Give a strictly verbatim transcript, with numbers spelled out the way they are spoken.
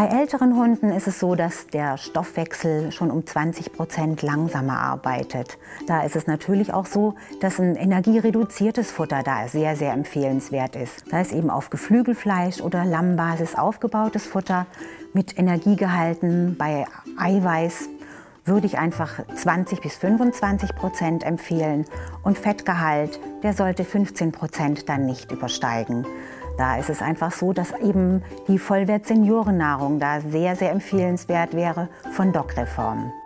Bei älteren Hunden ist es so, dass der Stoffwechsel schon um zwanzig Prozent langsamer arbeitet. Da ist es natürlich auch so, dass ein energiereduziertes Futter da sehr, sehr empfehlenswert ist. Da ist eben auf Geflügelfleisch oder Lammbasis aufgebautes Futter mit Energiegehalten bei Eiweiß würde ich einfach zwanzig bis fünfundzwanzig Prozent empfehlen und Fettgehalt, der sollte fünfzehn Prozent dann nicht übersteigen. Da ist es einfach so, dass eben die Vollwert-Seniorennahrung da sehr, sehr empfehlenswert wäre von Doc Reform.